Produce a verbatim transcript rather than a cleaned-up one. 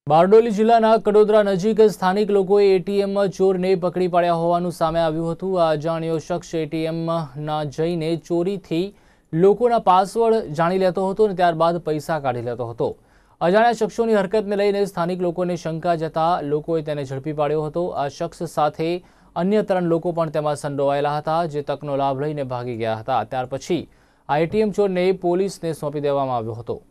બારડોલી જિલ્લાના કડોદરા નજીક સ્થાનિક લોકોએ એટીએમ ચોરને પકડી પાડ્યા હોવાનું સામે આવ્યું હતું। આ અજાણ્યો શખ્સ એટીએમના જઈને ચોરીથી લોકોના પાસવર્ડ જાણી લેતો હતો અને ત્યારબાદ પૈસા કાઢી લેતો હતો। અજાણ્યા શખ્સોની હરકતને લઈને સ્થાનિક લોકોને શંકા જતા લોકોએ તેને ઝડપી પાડ્યો હતો। આ શખ્સ સાથે અન્ય ત્રણ લોકો પણ તેમાં સંડોવાયેલા હતા, જે તકનો લાભ લઈને ભાગી ગયા હતા। ત્યાર પછી આ એટીએમ ચોરને પોલીસને સોંપી દેવામાં આવ્યો હતો।